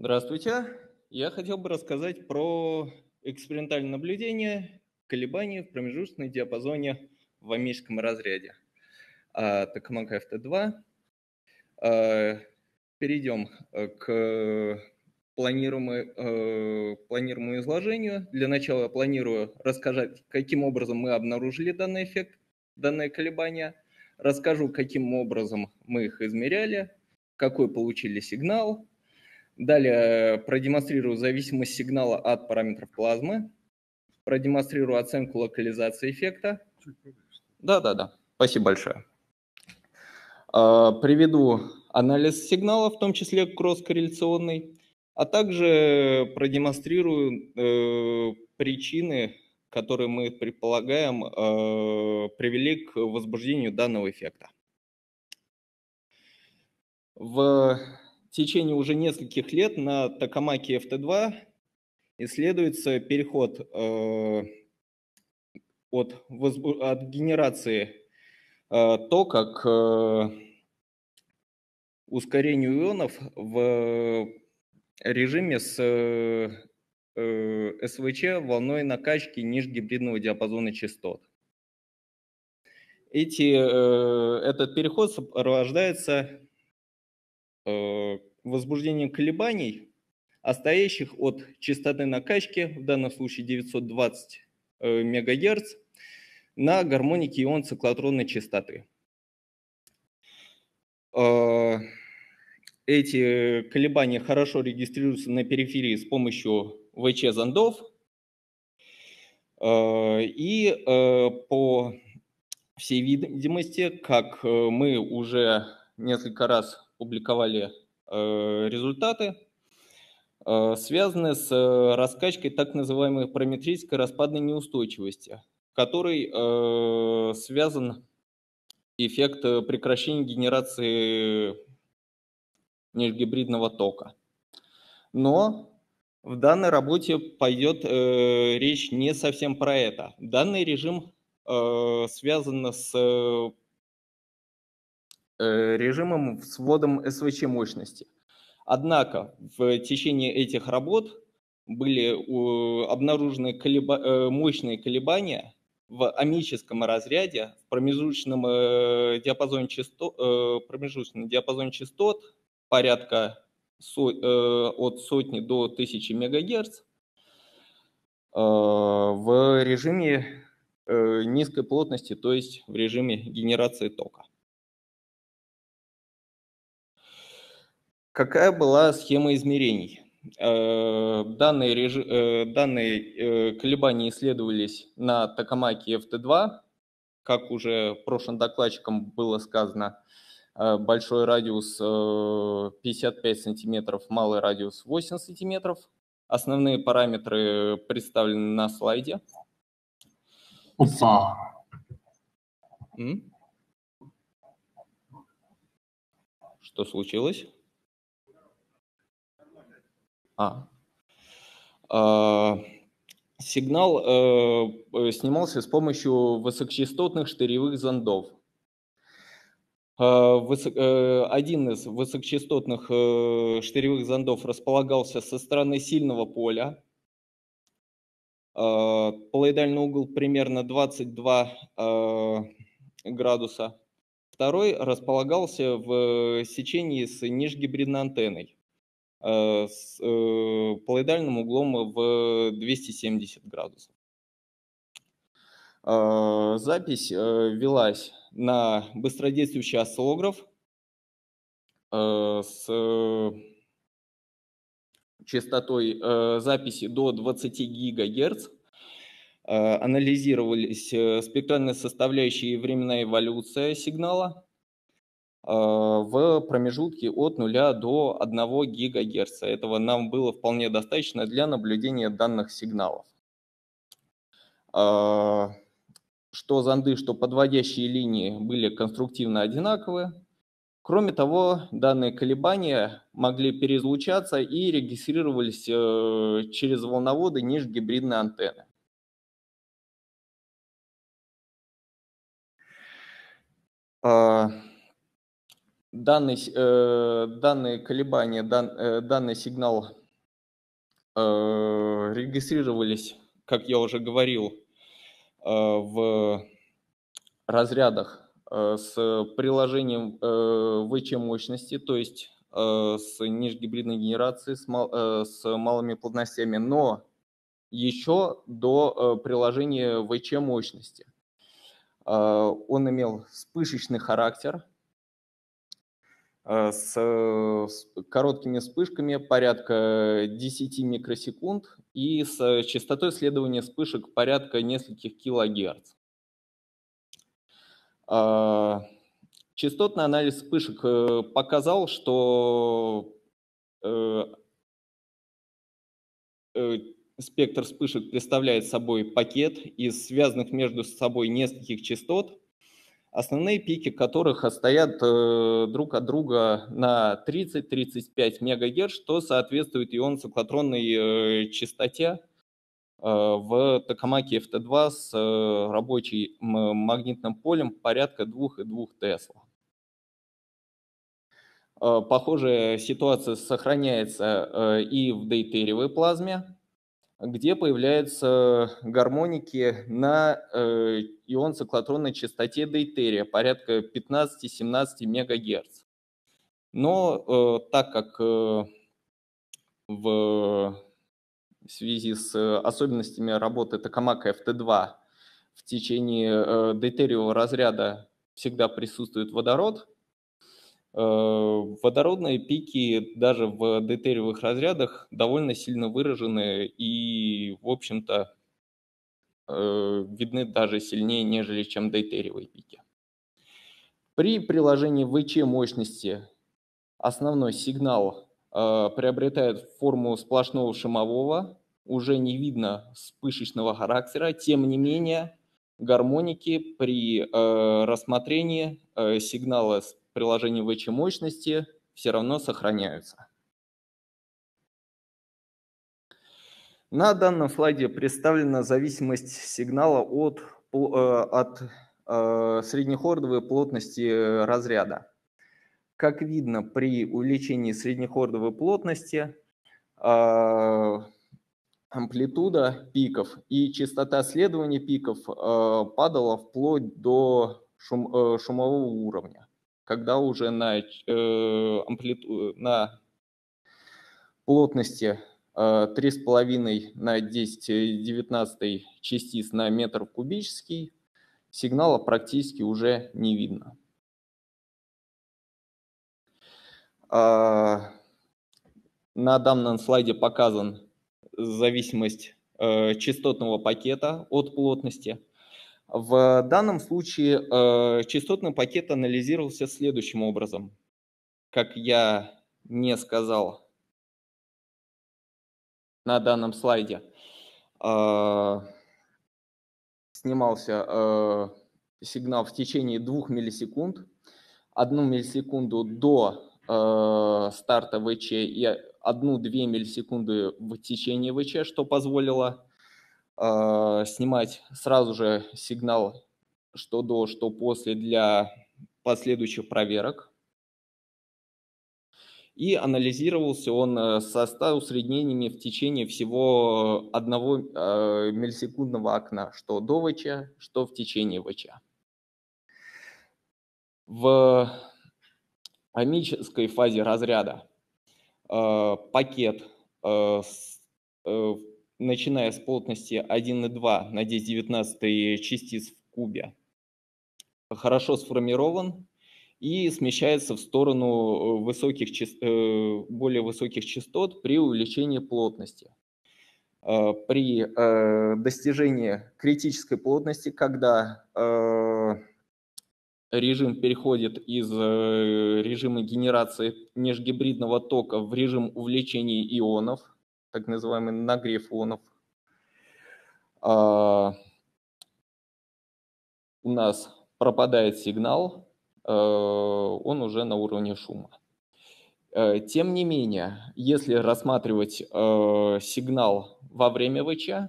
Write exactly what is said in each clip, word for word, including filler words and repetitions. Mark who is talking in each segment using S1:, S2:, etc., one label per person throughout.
S1: Здравствуйте. Я хотел бы рассказать про экспериментальное наблюдение колебаний в промежуточном диапазоне в омическом разряде. А, Токамака эф тэ два. А, Перейдем э, к планируемому, э, планируемому изложению. Для начала я планирую рассказать, каким образом мы обнаружили данный эффект, данное колебание. Расскажу, каким образом мы их измеряли, какой получили сигнал. Далее продемонстрирую зависимость сигнала от параметров плазмы, продемонстрирую оценку локализации эффекта. Да-да-да, спасибо большое. А, Приведу анализ сигнала, в том числе кросс-корреляционный, а также продемонстрирую э, причины, которые мы предполагаем э, привели к возбуждению данного эффекта. В течение уже нескольких лет на Токамаке эф тэ два исследуется переход э, от, возбу- от генерации э, тока к э, ускорению ионов в режиме с э, э, эс вэ че волной накачки нижнегибридного диапазона частот. Эти, э, этот переход сопровождается э, возбуждением колебаний, отстоящих от частоты накачки, в данном случае девятьсот двадцать э, мегагерц, на гармонике ион циклотронной частоты. Э, Эти колебания хорошо регистрируются на периферии с помощью вэ че-зондов. Э, И э, по всей видимости, как э, мы уже несколько раз публиковали э, результаты, э, связаны с э, раскачкой так называемой параметрической распадной неустойчивости, в которой э, связан эффект э, прекращения генерации межгибридного тока. Но в данной работе пойдет э, речь не совсем про это. Данный режим э, связан с э, режимом с вводом эс вэ че мощности. Однако в течение этих работ были э, обнаружены колеба, э, мощные колебания в омическом разряде, в промежуточном э, диапазоне частот, э, промежуточном диапазоне частот порядка со, э, от сотни до тысячи мегагерц э, в режиме э, низкой плотности, то есть в режиме генерации тока. Какая была схема измерений? Э, Данные, режи- э, данные э, колебания исследовались на Токамаке эф тэ два. Как уже прошлым докладчиком было сказано, э, большой радиус э, пятьдесят пять сантиметров, малый радиус восемь сантиметров. Основные параметры представлены на слайде.
S2: Опа.
S1: М? Что случилось? А. А, Сигнал э, снимался с помощью высокочастотных штыревых зондов. Э, высо- э, Один из высокочастотных э, штыревых зондов располагался со стороны сильного поля. Э, Полоидальный угол примерно двадцать два э, градуса. Второй располагался в сечении с нижгибридной антенной э, с э, полоидальным углом в двести семьдесят градусов. Э, Запись э, велась на быстродействующий осциллограф э, с э, частотой э, записи до двадцати гигагерц. Э, Анализировались э, спектральные составляющие и временная эволюция сигнала э, в промежутке от нуля до одного гигагерца. Этого нам было вполне достаточно для наблюдения данных сигналов. Э, Что зонды, что подводящие линии были конструктивно одинаковые. Кроме того, данные колебания могли переизлучаться и регистрировались э, через волноводы нижнегибридной антенны. А, Данный, э, данные колебания, дан, э, данный сигнал э, регистрировались, как я уже говорил, э, в разрядах э, с приложением э, вэ че мощности, то есть э, с нижнегибридной генерацией, с, мал, э, с малыми плотностями, но еще до э, приложения вэ че мощности. Э, он имел вспышечный характер, с, с короткими вспышками порядка десяти микросекунд и с частотой следования вспышек порядка нескольких килогерц. Частотный анализ вспышек показал, что спектр вспышек представляет собой пакет из связанных между собой нескольких частот, основные пики которых отстоят э, друг от друга на тридцать-тридцать пять мегагерц, что соответствует ионно-циклотронной э, частоте э, в токамаке эф тэ два с э, рабочим магнитным полем порядка два и две Тесла. Э, похожая ситуация сохраняется э, и в дейтериевой плазме, где появляются гармоники на э, ион-циклотронной частоте дейтерия порядка пятнадцать-семнадцать мегагерц. Но э, так как э, в связи с особенностями работы токамака эф тэ два в течение э, дейтериевого разряда всегда присутствует водород, водородные пики даже в дейтериевых разрядах довольно сильно выражены и, в общем-то, видны даже сильнее, нежели чем дейтериевые пики. При приложении вэ че мощности основной сигнал приобретает форму сплошного шумового, уже не видно вспышечного характера, тем не менее гармоники при рассмотрении сигнала с приложения вэ че мощности все равно сохраняются. На данном слайде представлена зависимость сигнала от, от среднеордовой плотности разряда. Как видно, при увеличении среднеордовой плотности амплитуда пиков и частота следования пиков падала вплоть до шум, шумового уровня, когда уже на, амплиту, на плотности три с половиной на десять девятнадцать частиц на метр кубический сигнала практически уже не видно. На данном слайде показан зависимость частотного пакета от плотности. В данном случае частотный пакет анализировался следующим образом. Как я не сказал на данном слайде, снимался сигнал в течение двух миллисекунд, одну миллисекунду до старта вэ че и одну-две миллисекунды в течение вэ че, что позволило снимать сразу же сигнал что до, что после для последующих проверок. И анализировался он со ста усреднениями в течение всего одного миллисекундного окна, что до вэ че, что в течение вэ че. В омической фазе разряда пакет, начиная с плотности один и два на десять девятнадцать частиц в кубе, хорошо сформирован и смещается в сторону высоких, более высоких частот при увеличении плотности. При достижении критической плотности, когда режим переходит из режима генерации межгибридного тока в режим увлечения ионов, так называемый нагрев ионов, у нас пропадает сигнал, он уже на уровне шума. Тем не менее, если рассматривать сигнал во время вэ че,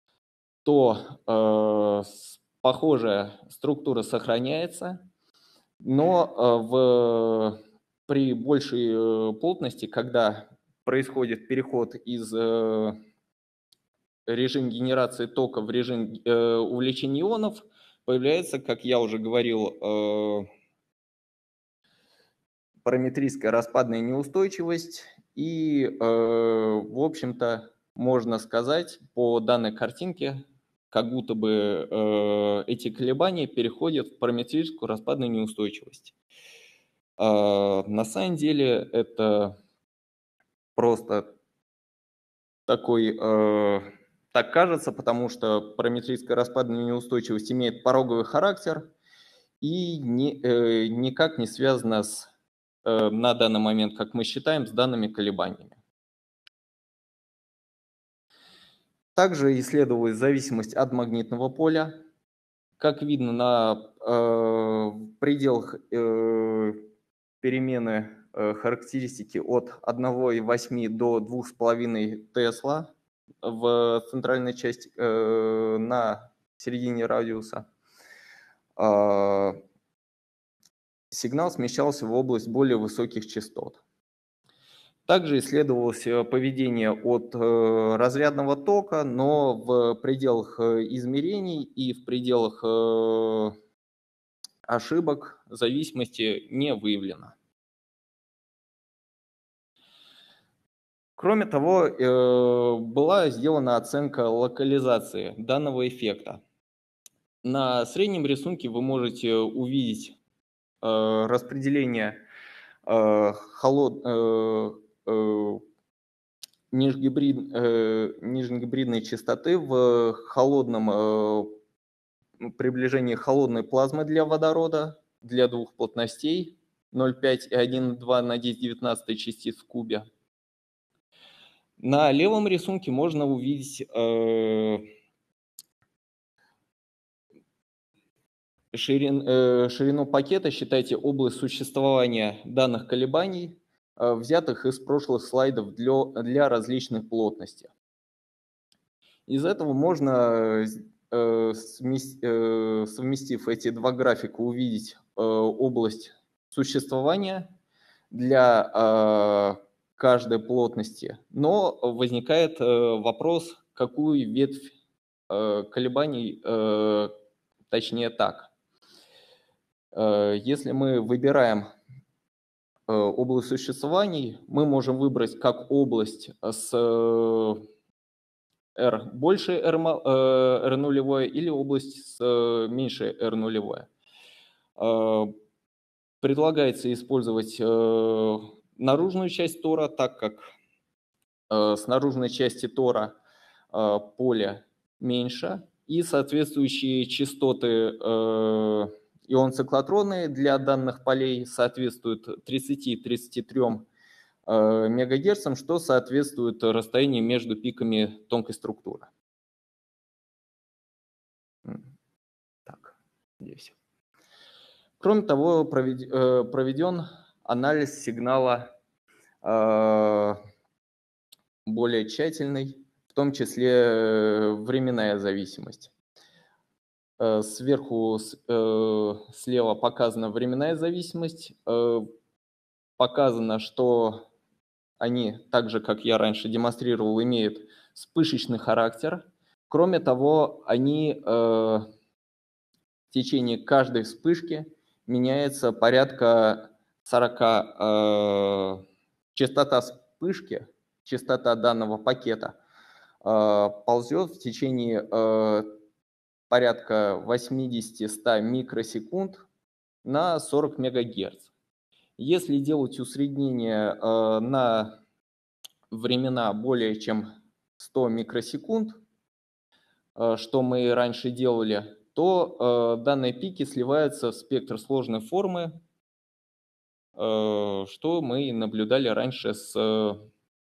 S1: то похожая структура сохраняется, но в при большей э, плотности, когда происходит переход из э, режима генерации тока в режим э, увлечения ионов, появляется, как я уже говорил, э, параметрическая распадная неустойчивость. И, э, в общем-то, можно сказать по данной картинке, как будто бы э, эти колебания переходят в параметрическую распадную неустойчивость. А на самом деле это просто такой, э, так кажется, потому что параметрическая распадная неустойчивость имеет пороговый характер и не, э, никак не связана с, э, на данный момент, как мы считаем, с данными колебаниями. Также исследовалась зависимость от магнитного поля. Как видно, на э, пределах э, перемены э, характеристики от одного и восьми до двух с половиной Тесла в центральной части э, на середине радиуса э, сигнал смещался в область более высоких частот. Также исследовалось поведение от э, разрядного тока, но в пределах э, измерений и в пределах э, ошибок зависимости не выявлено. Кроме того, э, была сделана оценка локализации данного эффекта. На среднем рисунке вы можете увидеть э, распределение э, холод, э, э, нижгибрид, э, нижнегибридной частоты в холодном э, приближении холодной плазмы для водорода для двух плотностей ноль целых пять и один целых два на десять девятнадцатых частиц в кубе. На левом рисунке можно увидеть э, ширин, э, ширину пакета, считайте область существования данных колебаний, э, взятых из прошлых слайдов для, для различных плотностей. Из этого можно, э, совместив эти два графика, увидеть э, область существования для каждой плотности. Но возникает вопрос, какую ветвь колебаний, точнее так. Если мы выбираем область существований, мы можем выбрать как область с R больше R, R нулевое или область с меньше R нулевое. Предлагается использовать э, наружную часть тора, так как э, с наружной части тора э, поле меньше, и соответствующие частоты э, ион-циклотронные для данных полей соответствуют тридцати тридцати трём э, мегагерцам, что соответствует расстоянию между пиками тонкой структуры. Так, здесь. Кроме того, проведен анализ сигнала более тщательный, в том числе временная зависимость. Сверху слева показана временная зависимость. Показано, что они, так же, как я раньше демонстрировал, имеют вспышечный характер. Кроме того, они в течение каждой вспышки меняется порядка сорока, э, частота вспышки, частота данного пакета э, ползет в течение э, порядка восьмидесяти-ста микросекунд на сорок мегагерц. Если делать усреднение э, на времена более чем сто микросекунд, э, что мы раньше делали, то э, данные пики сливаются в спектр сложной формы, э, что мы наблюдали раньше с э,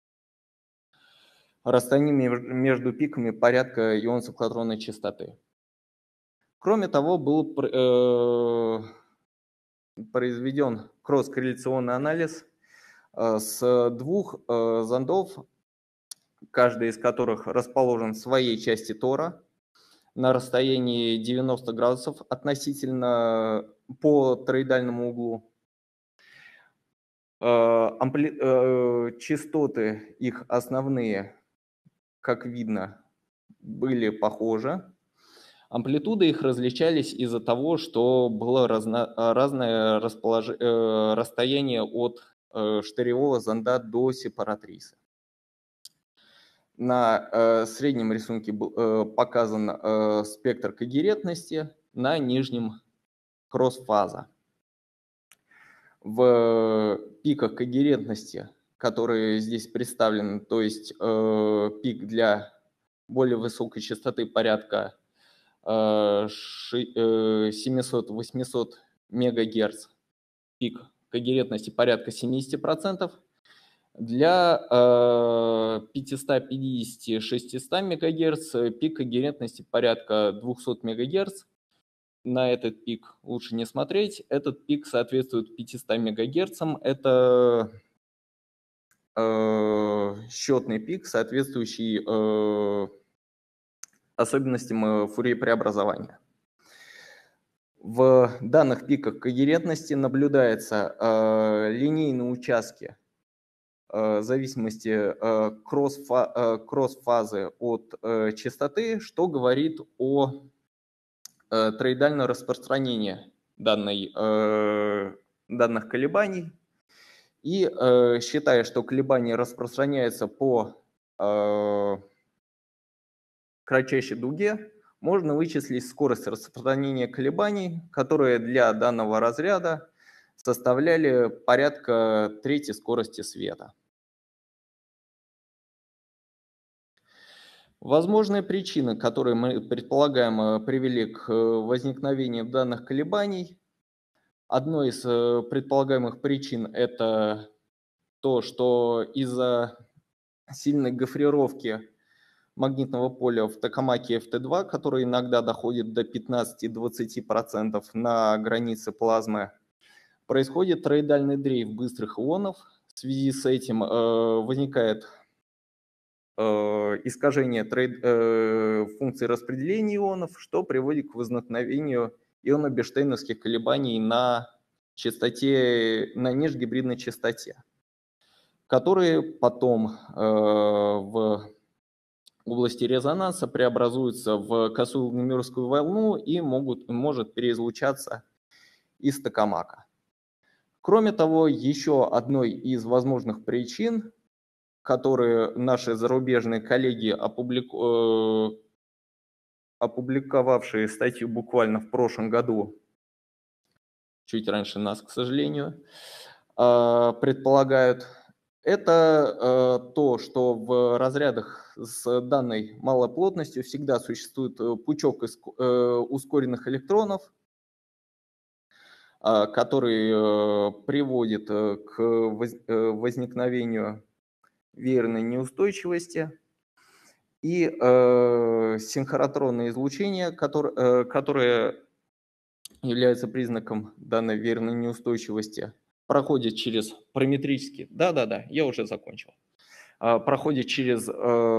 S1: расстояниями между пиками порядка ионно-циклотронной частоты. Кроме того, был э, произведен кросс-корреляционный анализ э, с двух э, зондов, каждый из которых расположен в своей части тора, на расстоянии девяноста градусов относительно по тороидальному углу. Ампли... э, Частоты их основные, как видно, были похожи. Амплитуды их различались из-за того, что было разно... разное располож... э, расстояние от э, штыревого зонда до сепаратрисы. На э, среднем рисунке был э, показан э, спектр когерентности, на нижнем кросс-фаза. В пиках когерентности, которые здесь представлены, то есть э, пик для более высокой частоты порядка э, семьсот-восемьсот МГц, пик когерентности порядка семьдесят процентов, для э, пятьсот пятьдесят - шестьсот МГц пик когерентности порядка двухсот МГц. На этот пик лучше не смотреть. Этот пик соответствует пятистам МГц. Это э, счетный пик, соответствующий э, особенностям Фурье-преобразования. В данных пиках когерентности наблюдаются э, линейные участки в зависимости э, кросс-фа- э, кросс-фазы от э, частоты, что говорит о э, тороидальном распространении данной, э, данных колебаний. И э, считая, что колебания распространяются по э, кратчайшей дуге, можно вычислить скорость распространения колебаний, которые для данного разряда составляли порядка трети скорости света. Возможные причины, которые мы предполагаем привели к возникновению данных колебаний. Одной из предполагаемых причин это то, что из-за сильной гофрировки магнитного поля в токамаке эф тэ два, который иногда доходит до пятнадцати-двадцати процентов на границе плазмы, происходит тороидальный дрейф быстрых ионов. В связи с этим э, возникает э, искажение трейд, э, функции распределения ионов, что приводит к возникновению ионо-бештейновских колебаний на частоте, на нижгибридной частоте, которые потом э, в области резонанса преобразуются в косую лугнемировскую волну и могут, может переизлучаться из токамака. Кроме того, еще одной из возможных причин, которые наши зарубежные коллеги, опублику... опубликовавшие статью буквально в прошлом году, чуть раньше нас, к сожалению, предполагают, это то, что в разрядах с данной малой плотностью всегда существует пучок ускоренных электронов, который приводит к возникновению веерной неустойчивости, и синхротронное излучение, которое является признаком данной веерной неустойчивости, проходит через параметрические, да-да-да, я уже закончил, проходит через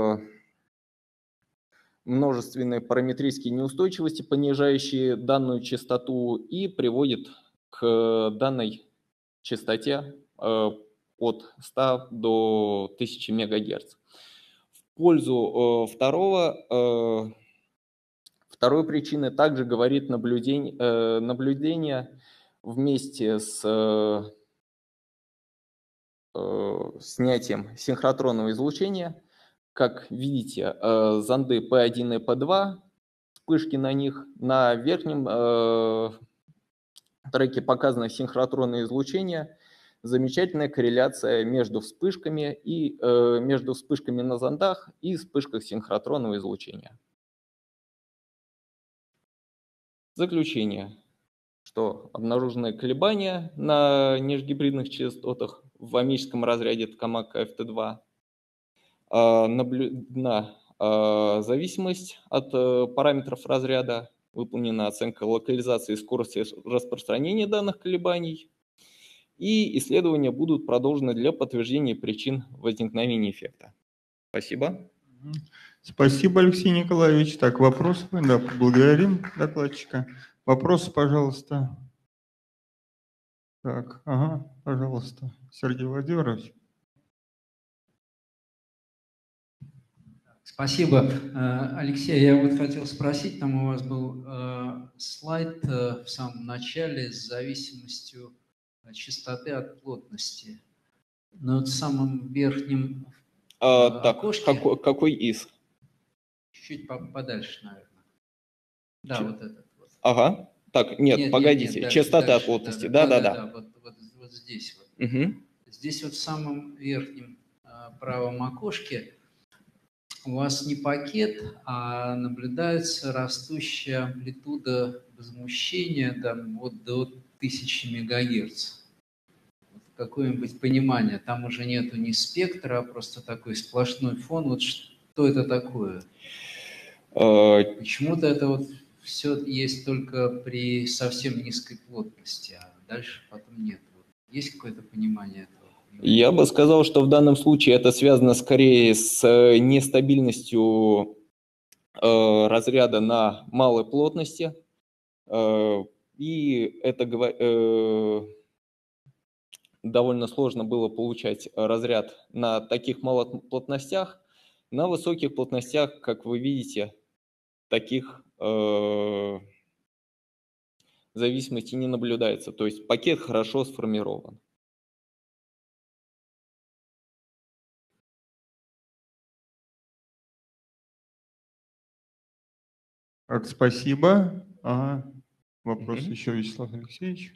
S1: множественные параметрические неустойчивости, понижающие данную частоту, и приводит к данной частоте от ста до тысячи МГц. В пользу второго, второй причины также говорит наблюдение, наблюдение вместе с снятием синхротронного излучения. Как видите, зонды пэ один и пэ два, вспышки на них, на верхнем треке показано синхротронное излучение, замечательная корреляция между вспышками и между вспышками на зондах и вспышках синхротронного излучения. Заключение, что обнаружены колебания на нижгибридных частотах в омическом разряде токамака эф тэ два. Наблюдена зависимость от параметров разряда, выполнена оценка локализации и скорости распространения данных колебаний, и исследования будут продолжены для подтверждения причин возникновения эффекта. Спасибо.
S2: Спасибо, Алексей Николаевич. Так, вопросы? Да, благодарим докладчика. Вопросы, пожалуйста. Так, ага, пожалуйста, Сергей Владимирович.
S3: Спасибо. Алексей, я вот хотел спросить, там у вас был слайд в самом начале с зависимостью частоты от плотности. Но в самом верхнем
S1: А, так,
S3: окошке...
S1: какой, какой из?
S3: Чуть-чуть подальше, наверное. Да,
S1: Ч...
S3: вот этот вот.
S1: Ага. Так, нет,
S3: нет
S1: погодите,
S3: нет, нет, дальше,
S1: частота
S3: дальше,
S1: от плотности,
S3: да-да-да.
S1: да-да-да.
S3: Да, да, да, вот, вот, вот здесь вот.
S1: Угу.
S3: Здесь вот в самом верхнем правом окошке у вас не пакет, а наблюдается растущая амплитуда возмущения там, вот до тысячи мегагерц. Вот какое-нибудь понимание. Там уже нету ни спектра, а просто такой сплошной фон. Вот что это такое? Почему-то это вот все есть только при совсем низкой плотности, а дальше потом нет. Есть какое-то понимание этого?
S1: Я бы сказал, что в данном случае это связано скорее с нестабильностью э, разряда на малой плотности. Э, и это э, довольно сложно было получать разряд на таких малых плотностях. На высоких плотностях, как вы видите, таких э, зависимостей не наблюдается. То есть пакет хорошо сформирован.
S2: Так, спасибо. Ага. Вопрос
S1: Угу.
S2: еще, Вячеслав Алексеевич.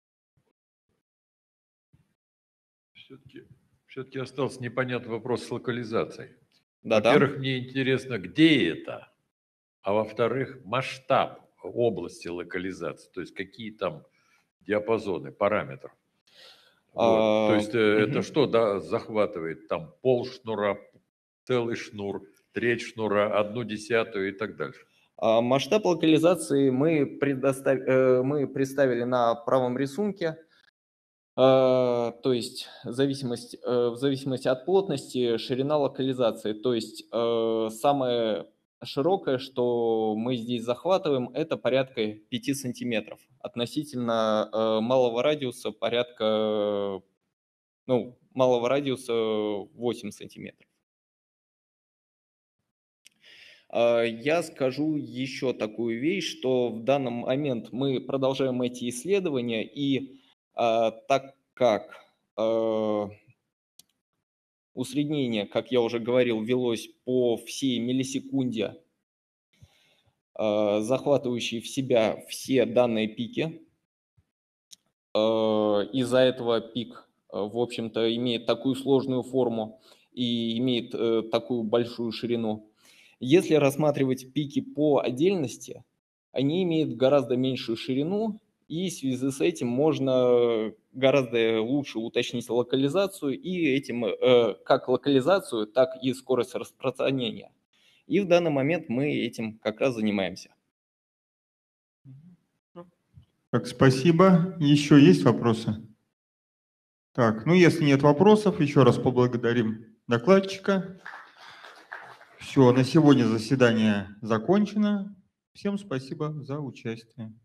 S4: Все-таки, все-таки остался непонятный вопрос с локализацией.
S1: Да-да.
S4: Во-первых, мне интересно, где это, а во-вторых, масштаб области локализации, то есть какие там диапазоны, параметров. Вот.
S1: А,
S4: то есть э,
S1: угу.
S4: это что, да, захватывает там пол шнура, целый шнур, треть шнура, одну десятую и так дальше.
S1: А масштаб локализации мы, предостав... мы представили на правом рисунке. То есть зависимость, в зависимости от плотности ширина локализации. То есть самое широкое, что мы здесь захватываем, это порядка пяти сантиметров. Относительно малого радиуса порядка, ну, малого радиуса восемь сантиметров. Я скажу еще такую вещь, что в данный момент мы продолжаем эти исследования, и так как усреднение, как я уже говорил, велось по всей миллисекунде, захватывающей в себя все данные пики, из-за этого пик, в общем-то, имеет такую сложную форму и имеет такую большую ширину. Если рассматривать пики по отдельности, они имеют гораздо меньшую ширину, и в связи с этим можно гораздо лучше уточнить локализацию, и этим э, как локализацию, так и скорость распространения. И в данный момент мы этим как раз занимаемся.
S2: Так, спасибо. Еще есть вопросы? Так, ну если нет вопросов, еще раз поблагодарим докладчика. Все, на сегодня заседание закончено. Всем спасибо за участие.